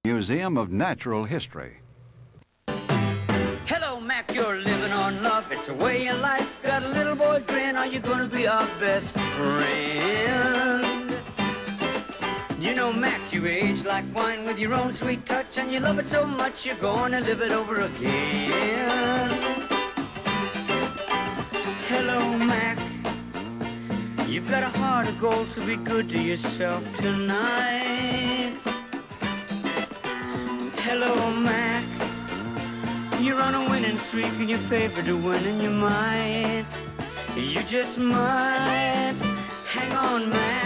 Museum of Natural History. Hello, Mac, you're living on luck. It's a way of life. Got a little boy grin. Are you gonna be our best friend? You know, Mac, you age like wine with your own sweet touch, and you love it so much you're gonna live it over again. Hello, Mac, you've got a heart of gold, so be good to yourself tonight. Hello, Mac, you're on a winning streak and you're favored to win, and you just might. Hang on, Mac.